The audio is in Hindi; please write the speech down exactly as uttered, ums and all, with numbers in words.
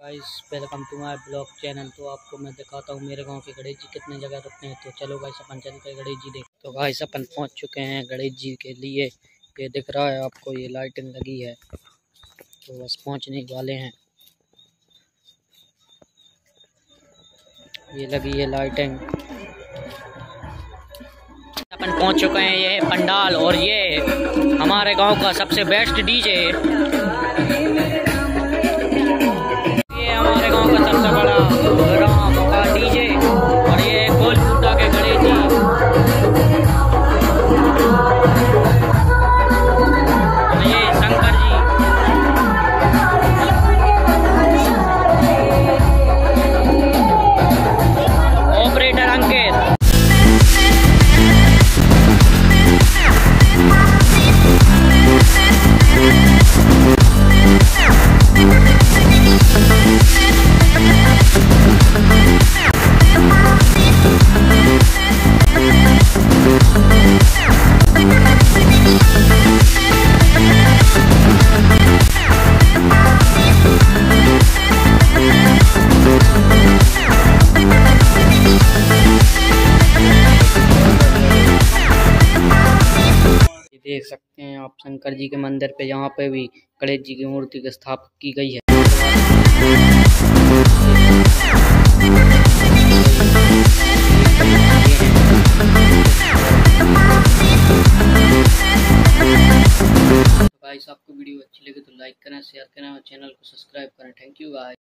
Guys welcome to my blog channel. तो आपको मैं दिखाता हूँ मेरे गांव के गणेश जी कितने जगह रुकते हैं। तो चलो गाइस अपन चलते हैं गणेश जी देख। तो गाइस अपन पहुँच चुके हैं गणेश जी के लिए। ये दिख रहा है आपको, ये लाइटिंग लगी है तो बस पहुँचने वाले हैं। ये लगी है लाइटिंग। अपन पहुँच चुके हैं, ये पंडाल और ये हमारे गाँव का सबसे बेस्ट डीजे। हमारे गांव का सबसे बड़ा राम का डीजे और ये गोलकुंडा के गणेश जी। और ये शंकर जी। ऑपरेटर अंकित। देख सकते हैं आप शंकर जी के मंदिर पे, यहाँ पे भी गणेश जी की मूर्ति की स्थापना की गई है। तो गाइस आपको वीडियो अच्छी लगे तो लाइक करें, शेयर करें और चैनल को सब्सक्राइब करें। Thank you guys.